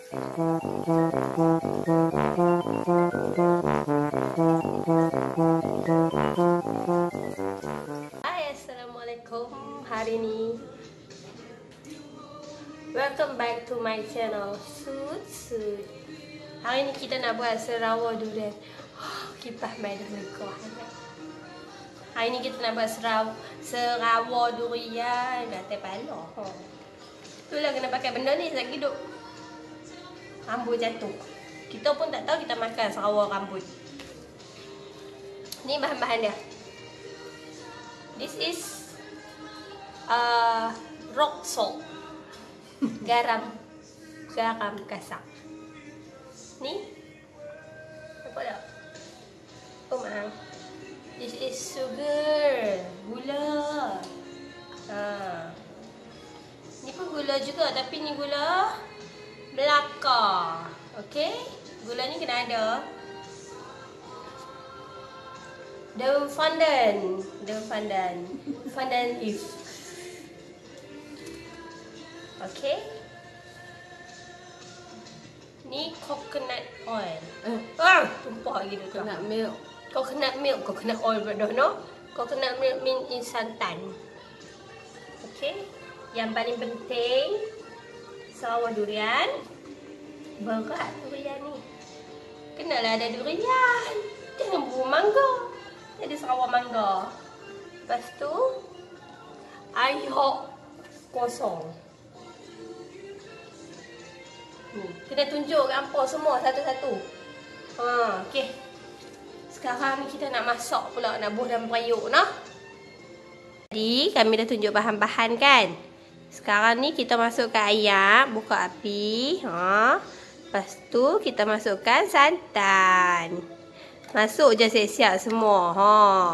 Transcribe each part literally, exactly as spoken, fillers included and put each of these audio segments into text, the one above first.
Hai, assalamualaikum. Hari ini welcome back to my channel Sud Sud. Hari ini kita nak buat serawar durian. Oh, kipas mai dah lekor. Hari ini kita nak buat seraw, serawar durian atas pala. Oh. Itulah kena pakai benda ni sebab hidup rambut jatuh. Kita pun tak tahu kita makan serawar rambut. Ni bahan-bahan dia. This is uh, rock salt. Garam. Garam kasar. Ni. Nampak tak? Oh mahal. This is sugar. Gula. Ha. Ni pun gula juga tapi ni gula Melaka. Okey? Gula ni kena ada. Daun pandan, daun pandan, pandan leaf. Okay. Ni coconut oil. Eh, ah, tumpah lagi tu. coconut milk. Coconut milk, coconut oil berdoh no. Coconut milk mean santan. Okay. Yang paling penting serawar durian. Berat durian ni. Kenalah ada durian. Jangan buah mangga. Ada serawar mangga. Lepas tu air kosong. Ni, kena tunjuk gambar semua satu-satu. Ha, okey. Sekarang ni kita nak masak pula, nak buh dalam periuk nah. Jadi kami dah tunjuk bahan-bahan kan. Sekarang ni kita masukkan ayam, buka api, ha. Lepas tu kita masukkan santan. Masuk je siap-siap semua. Ha.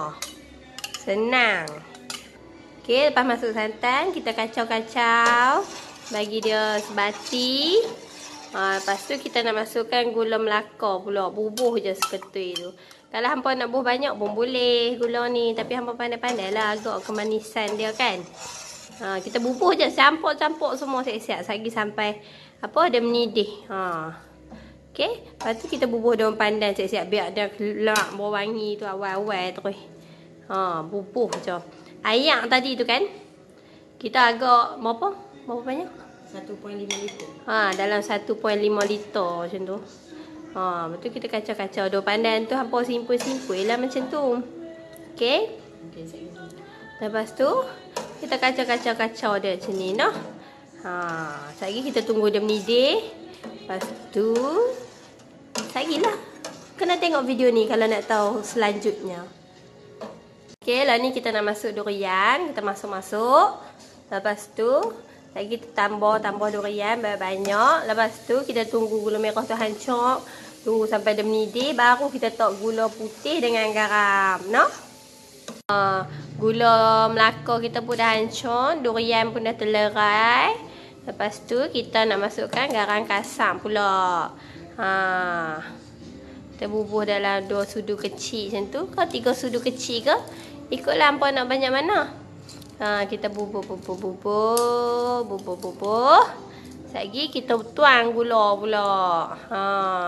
Senang. Okey, lepas masuk santan, kita kacau-kacau. Bagi dia sebati. Ha, lepas tu kita nak masukkan gula Melaka pula. Bubuh je seketui tu. Kalau hampa nak bubuh banyak pun boleh gula ni. Tapi hampa pandai-pandai lah agak kemanisan dia kan. Ha, kita bubuh je. Campur-campur semua siap-siap. Sagi sampai apa dia mendidih. Ha. Okey, lepas tu kita bubuh daun pandan siap-siap biar dia keluar bau wangi tu awal-awal terus. Ha, bubuh je. Air tadi tu kan. Kita agak berapa? Berapa banyak? satu perpuluhan lima liter. Ha, dalam satu perpuluhan lima liter macam tu. Ha, betul kita kacau-kacau daun pandan tu hampa simpul-simpul lah macam tu. Okey. Okey, saya gini. Lepas tu kita kacau-kacau-kacau dia macam ni noh. Ha, sekejap lagi kita tunggu dia mendidih. Lepas tu sagilah. Kena tengok video ni kalau nak tahu selanjutnya. Okey, lah ni kita nak masuk durian. Kita masuk-masuk. Lepas tu lagi kita tambah tambah durian banyak. Lepas tu kita tunggu gula merah tu hancur. Tunggu sampai dia mendidih. Baru kita tok gula putih dengan garam. No? Uh, gula Melaka kita pun dah hancur. Durian pun dah terlerai. Lepas tu kita nak masukkan garam kasar pula. Ha. Kita bubuh dalam dua sudu kecil macam tu. Kau tiga sudu kecil ke? Ikutlah hampa nak banyak mana. Ha, kita bubuh bubuh bubuh bubuh bubuh. Lagi kita tuang gula pula. Ha.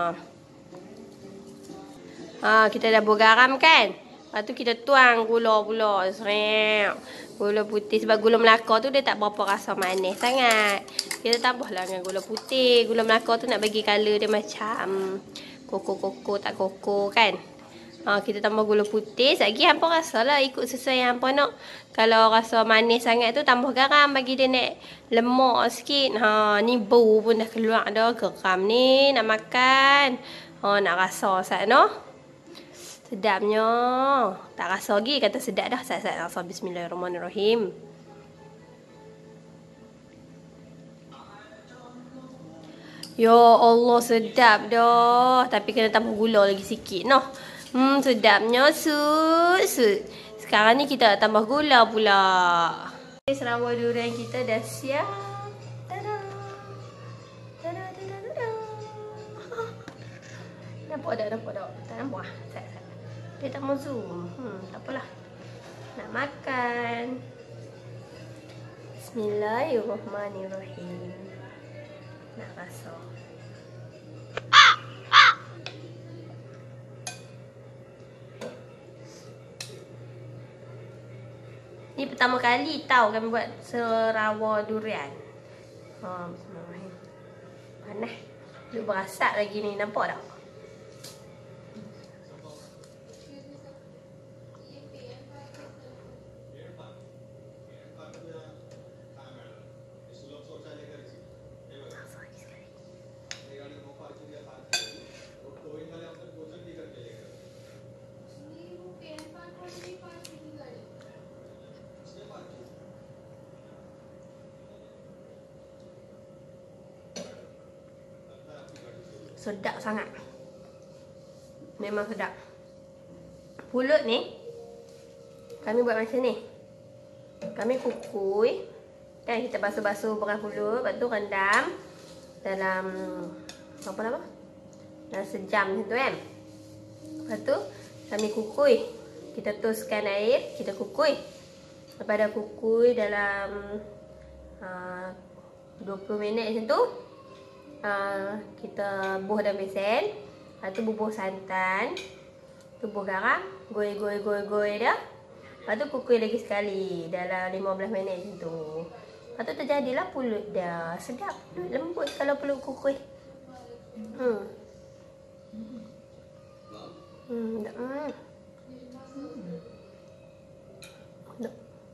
Ha, kita dah bubuh garam kan? Lepas tu kita tuang gula pula. Serap. Gula putih. Sebab gula Melaka tu dia tak berapa rasa manis sangat. Kita tambahlah dengan gula putih. Gula Melaka tu nak bagi color dia macam koko-koko tak koko kan. Ha, kita tambah gula putih. Sekejap hampa rasa lah ikut sesuai yang hampa nak. Kalau rasa manis sangat tu tambah garam bagi dia nak lemak sikit. Ha, ni bau pun dah keluar dah. Geram ni nak makan. Ha, nak rasa sat no. Sedapnya. Tak rasa lagi kata sedap dah. Sat-sat rasa bismillahirrahmanirrahim. Ya Allah sedap dah. Tapi kena tambah gula lagi sikit noh. Hmm sedapnya sud sud. Sekarang ni kita nak tambah gula pula. Serawar durian kita dah siap. Tada. Tada tada tada. Nampak tak? Nampak tak? Tak nampak ah. Sat-sat. Dia tak mau zoom. Hmm, tak apalah. Nak makan. Bismillahirrahmanirrahim. Nak rasa. Ini pertama kali tahu kami buat serawa durian. Ha, bismillahirrahmanirrahim. Panas. Dia berasak lagi ni, nampak tak? Sedap sangat. Memang sedap. Pulut ni kami buat macam ni. Kami kukui. Kan kita basuh-basuh beras pulut, lepas tu rendam dalam apa nama? Dalam sejam macam tu kan. Lepas tu kami kukui. Kita toskan air, kita kukui. Lepas dah kukui dalam uh, dua puluh minit macam tu. Uh, kita bubuh dalam besen. Lepas tu bubuh santan, bubuh garam, goy goy goy goy dah. Lepas tu kukui lagi sekali dalam lima belas minit macam tu. Lepas tu terjadilah pulut dah. Sedap, lembut kalau pulut kukui. Hmm. Hmm, dah. Hmm. Dah.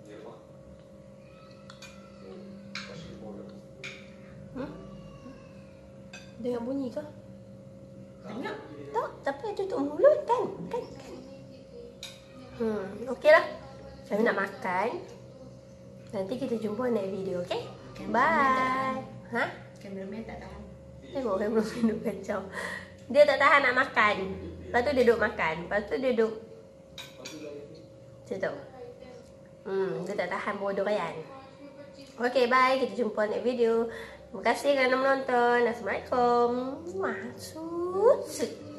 Hmm? Dengar bunyi ke? Dengar. Tak, tapi tutup mulut kan? Kan? kan? Hmm, okeylah. Saya nak makan. Nanti kita jumpa next video, okey? Bye. Ha? Kameraman tak tahan. Tengok kameraman duduk kacau. Dia tak tahan nak makan. Lepas tu dia duduk makan. Lepas tu dia duduk macam tu. Hmm, dia tak tahan bodoh kan? Okey, bye. Kita jumpa next video. Terima kasih kerana menonton. Assalamualaikum. Maksud.